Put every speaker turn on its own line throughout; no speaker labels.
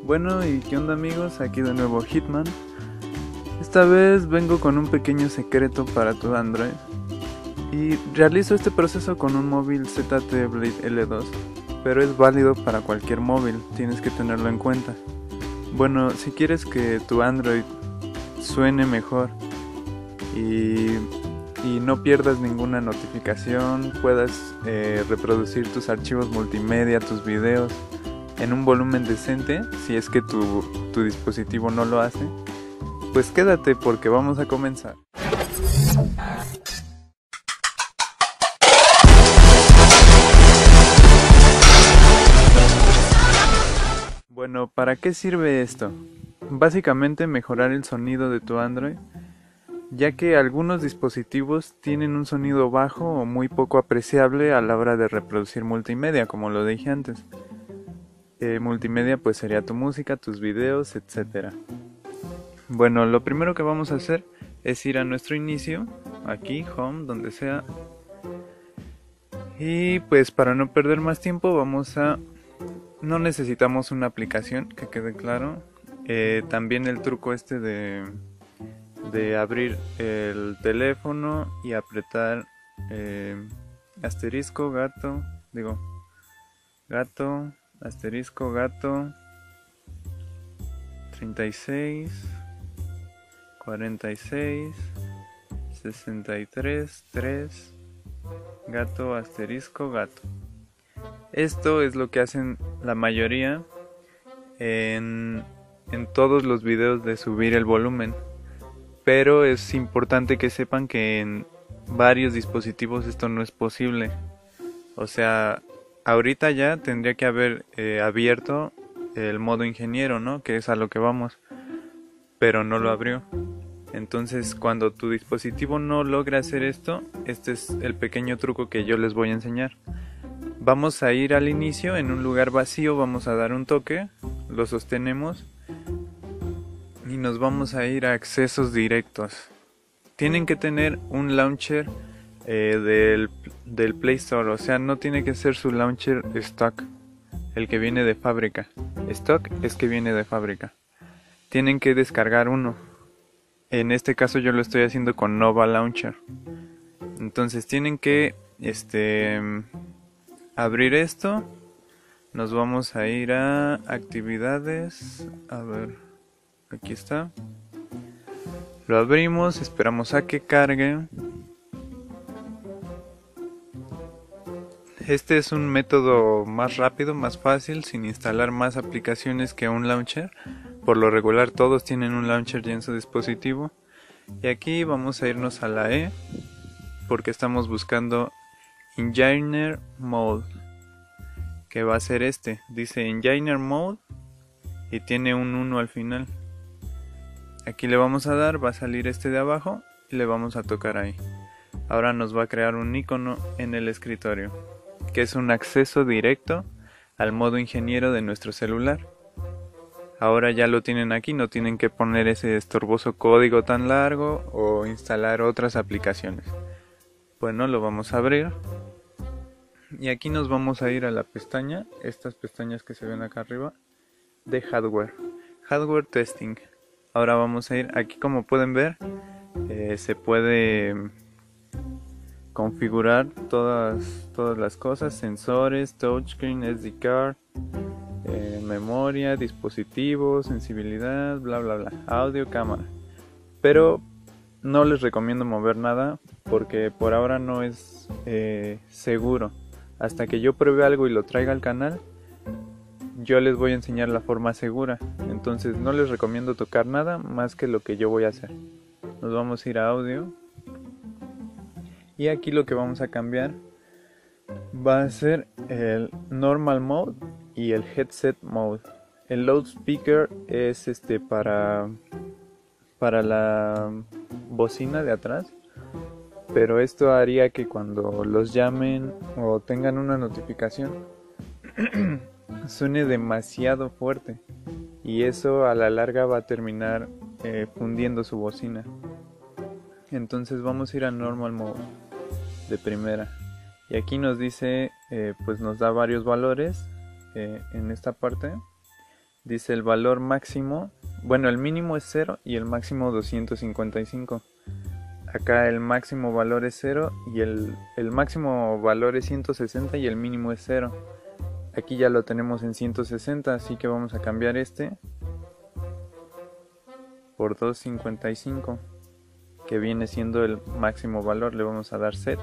Bueno, ¿y qué onda amigos? Aquí de nuevo Hitman. Esta vez vengo con un pequeño secreto para tu Android. Y realizo este proceso con un móvil ZTE Blade L2, pero es válido para cualquier móvil, tienes que tenerlo en cuenta. Bueno, si quieres que tu Android suene mejor y no pierdas ninguna notificación, puedas reproducir tus archivos multimedia, tus videos en un volumen decente, si es que tu dispositivo no lo hace, pues quédate porque vamos a comenzar. Bueno, ¿para qué sirve esto? Básicamente mejorar el sonido de tu Android, ya que algunos dispositivos tienen un sonido bajo o muy poco apreciable a la hora de reproducir multimedia, como lo dije antes. Multimedia pues sería tu música, tus videos, etc. Bueno, lo primero que vamos a hacer es ir a nuestro inicio, aquí, home, donde sea. Y pues para no perder más tiempo no necesitamos una aplicación, que quede claro. También el truco este de abrir el teléfono y apretar asterisco, gato, asterisco, gato, 36, 46, 63, 3, gato, asterisco, gato. Esto es lo que hacen la mayoría en todos los videos de subir el volumen, pero es importante que sepan que en varios dispositivos esto no es posible. O sea, ahorita ya tendría que haber abierto el modo ingeniero, ¿no? Que es a lo que vamos, pero no lo abrió. Entonces, cuando tu dispositivo no logra hacer esto, este es el pequeño truco que yo les voy a enseñar. Vamos a ir al inicio, en un lugar vacío, vamos a dar un toque, lo sostenemos y nos vamos a ir a accesos directos. Tienen que tener un launcher del Play Store, o sea, no tiene que ser su launcher stock, el que viene de fábrica. Stock es que viene de fábrica. Tienen que descargar uno. En este caso yo lo estoy haciendo con Nova Launcher. Entonces tienen que abrir esto. Nos vamos a ir a actividades. A ver, aquí está. Lo abrimos, esperamos a que cargue. Este es un método más rápido, más fácil, sin instalar más aplicaciones que un launcher. Por lo regular todos tienen un launcher ya en su dispositivo. Y aquí vamos a irnos a la E, porque estamos buscando Engineer Mode, que va a ser este. Dice Engineer Mode y tiene un 1 al final. Aquí le vamos a dar, va a salir este de abajo y le vamos a tocar ahí. Ahora nos va a crear un icono en el escritorio, que es un acceso directo al modo ingeniero de nuestro celular. Ahora ya lo tienen aquí, no tienen que poner ese estorboso código tan largo o instalar otras aplicaciones. Bueno, lo vamos a abrir. Y aquí nos vamos a ir a la pestaña, estas pestañas que se ven acá arriba, de Hardware. Hardware Testing. Ahora vamos a ir, aquí como pueden ver, se puede configurar todas las cosas, sensores, touchscreen, SD card, memoria, dispositivo, sensibilidad, bla bla bla, audio, cámara. Pero no les recomiendo mover nada porque por ahora no es seguro. Hasta que yo pruebe algo y lo traiga al canal, yo les voy a enseñar la forma segura. Entonces no les recomiendo tocar nada más que lo que yo voy a hacer. Nos vamos a ir a audio. Y aquí lo que vamos a cambiar va a ser el normal mode y el headset mode. El loudspeaker es para la bocina de atrás, pero esto haría que cuando los llamen o tengan una notificación suene demasiado fuerte, y eso a la larga va a terminar fundiendo su bocina. Entonces vamos a ir a normal mode de primera, y aquí nos dice pues nos da varios valores en esta parte. dice el valor máximo, bueno, el mínimo es 0 y el máximo 255. Acá el máximo valor es 0 y el máximo valor es 160 y el mínimo es 0. Aquí ya lo tenemos en 160, así que vamos a cambiar este por 255, que viene siendo el máximo valor. Le vamos a dar set.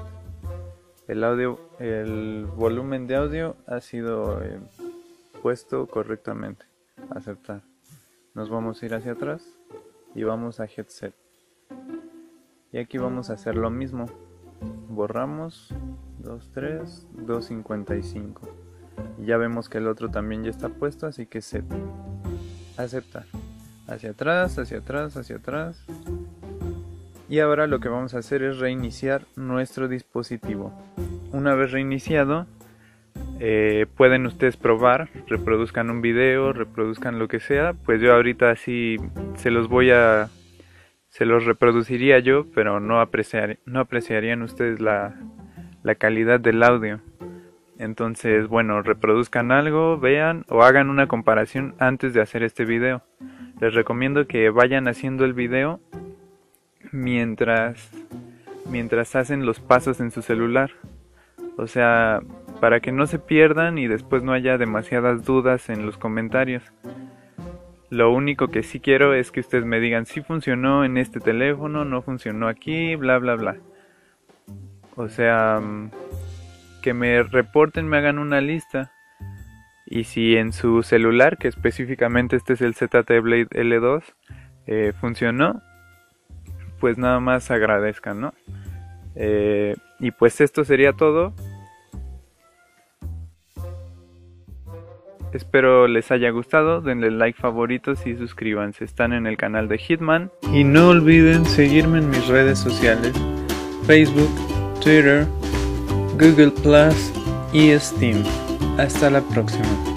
El volumen de audio ha sido puesto correctamente. Aceptar. Nos vamos a ir hacia atrás y vamos a headset. Y aquí vamos a hacer lo mismo. Borramos 23, 255. Y ya vemos que el otro también ya está puesto, así que set. Aceptar. Hacia atrás, hacia atrás, hacia atrás. Y ahora lo que vamos a hacer es reiniciar nuestro dispositivo. Una vez reiniciado, pueden ustedes probar, reproduzcan un video, reproduzcan lo que sea. Pues yo ahorita así se los reproduciría yo, pero no apreciarían ustedes la calidad del audio. Entonces, bueno, reproduzcan algo, vean o hagan una comparación antes de hacer este video. Les recomiendo que vayan haciendo el video mientras hacen los pasos en su celular. O sea, para que no se pierdan y después no haya demasiadas dudas en los comentarios. Lo único que sí quiero es que ustedes me digan si funcionó en este teléfono, no funcionó aquí, bla bla bla. O sea, que me reporten, me hagan una lista. Y si en su celular, que específicamente este es el ZTE Blade L2, funcionó, pues nada más agradezcan, ¿no? Y pues esto sería todo. Espero les haya gustado, denle like, favoritos y suscríbanse. Están en el canal de Hitman. Y no olviden seguirme en mis redes sociales: Facebook, Twitter, Google Plus y Steam. Hasta la próxima.